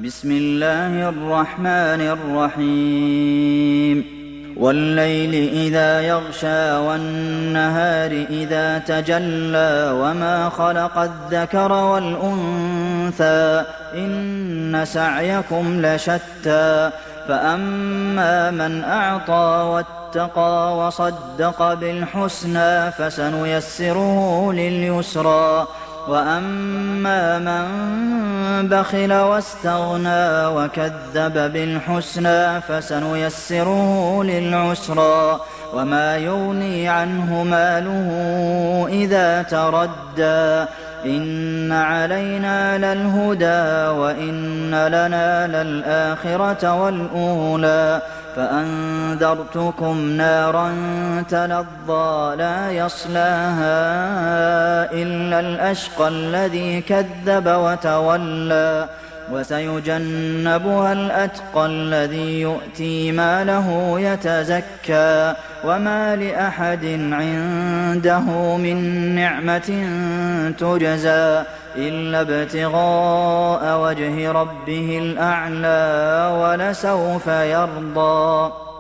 بسم الله الرحمن الرحيم والليل إذا يغشى والنهار إذا تجلى وما خلق الذكر والأنثى إن سعيكم لشتى فأما من أعطى واتقى وصدق بالحسنى فسنيسره لليسرى وأما من بخل واستغنى وكذب بالحسنى فسنيسره للعسرى وما يغني عنه ماله إذا تردى إن علينا للهدى وإن لنا للآخرة والأولى فأنذرتكم نارا تلظى لا يصلاها إلا الأشقى الذي كذب وتولى وسيجنبها الأتقى الذي يؤتي ماله يتزكى وما لأحد عنده من نعمة تجزى إلا ابتغاء وجه ربه الأعلى ولسوف يرضى